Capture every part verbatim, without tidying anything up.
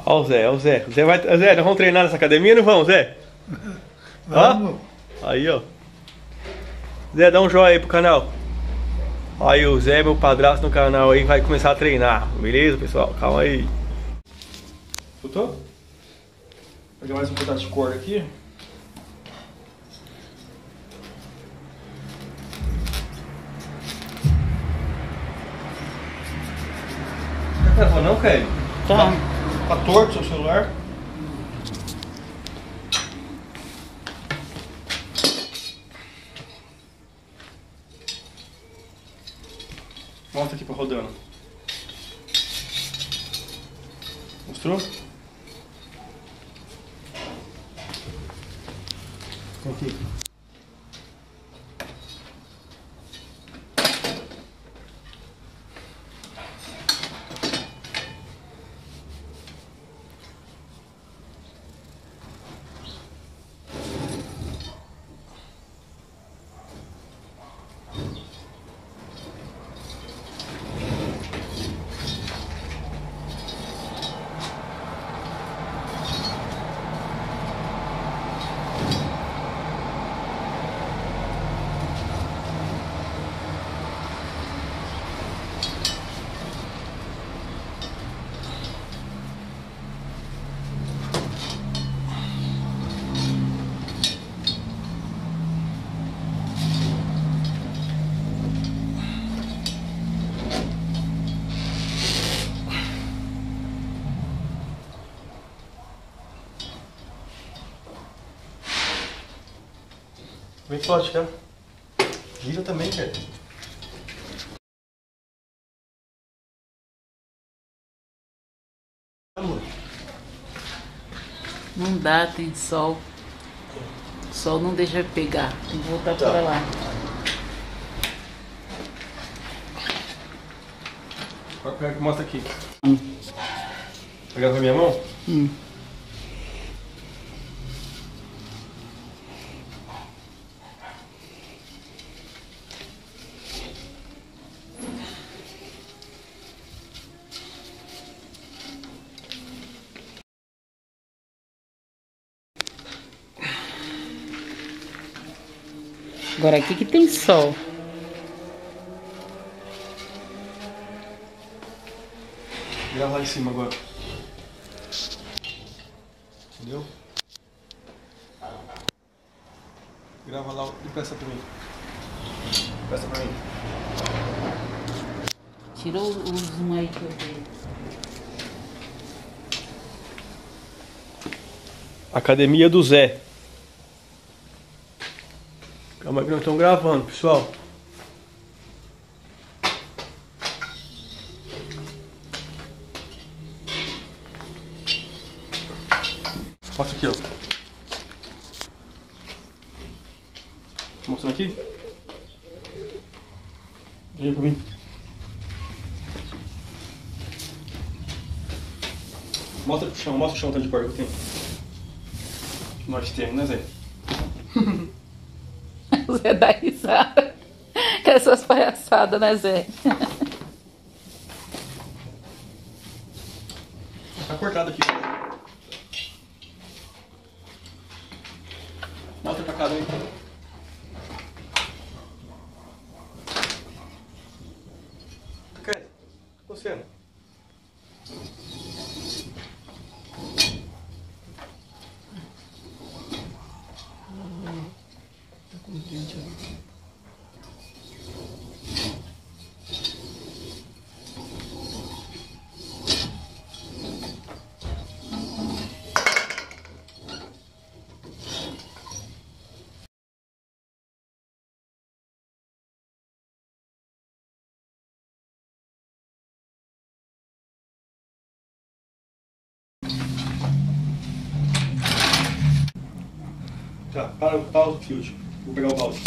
Ó o Zé, ó o Zé. Zé, vai, Zé, nós vamos treinar nessa academia, não vamos, Zé? Vamos. Ó, aí, ó. Zé, dá um joinha aí pro canal. Aí o Zé, meu padrasto no canal aí, vai começar a treinar. Beleza, pessoal? Calma aí. Escutou? Vou pegar mais um pedaço de corda aqui. Não tá gravando não, Kelly? Tá. Tá torto seu celular? Mostra aqui pra rodando. Mostrou? Aqui. Vem forte, cara. Gira também, cara. Não dá, tem sol. O sol não deixa pegar. Tem que voltar Tá. para lá. Mostra aqui. Hum. Pegar com a minha mão? Hum. Agora aqui que tem sol. Grava lá em cima agora. Entendeu? Grava lá e peça pra mim. Peça pra mim. Tira o, o zoom aí que eu vi. Academia do Zé. Calma aí que nós estamos gravando, pessoal. Mostra aqui, ó. Mostrando aqui? Vem pra mim. Mostra pro chão, mostra o chão tanto de corda que eu tenho. Nós temos, né, Zé? O Zé dá risada. Com essas palhaçadas, né, Zé? Tá cortado aqui. Mostra pra cada um. Cadê? Você, né? Tá com dente ali. Tá, para, para o field. Vou pegar o balde.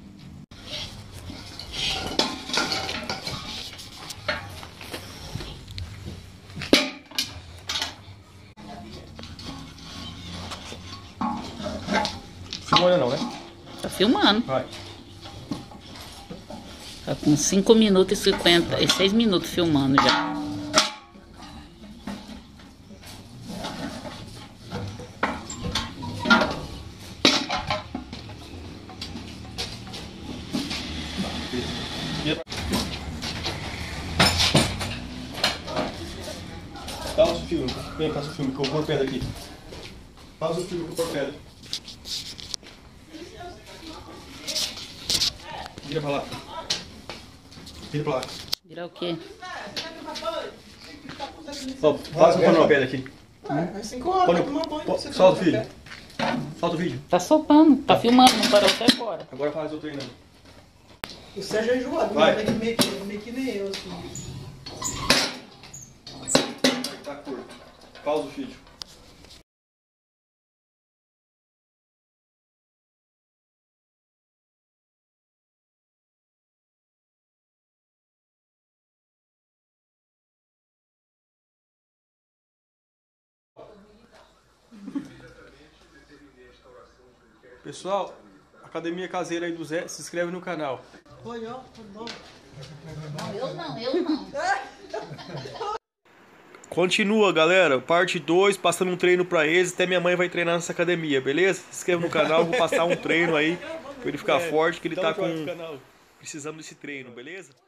Filmando não, né? Tá filmando. Vai. Tá com cinco minutos e cinquenta e seis minutos filmando já. Pausa o filme. Vem, passa o filme, que eu vou pôr pedra aqui. Pausa o filme que eu vou pôr pedra. Vira pra lá. Vira pra lá. Virar o quê? Ó, faz eu pôr uma pedra aqui. Assim que hora, Põe- tomar banho. pô, você Solta o toma vídeo. café. Solta o vídeo. Tá soltando, tá filmando, não parou até agora. Agora faz eu treinando. O Sérgio é enjoado, Vai. mas meio que, meio que nem eu, assim. Tá curto. Pausa o vídeo. Pessoal, academia caseira aí do Zé, se inscreve no canal. Oi, ó, tá bom. Não, eu não, eu não. Continua, galera. Parte dois, passando um treino pra eles. Até minha mãe vai treinar nessa academia, beleza? Se inscreva no canal, vou passar um treino aí pra ele ficar forte, que ele tá com... precisando desse treino, beleza?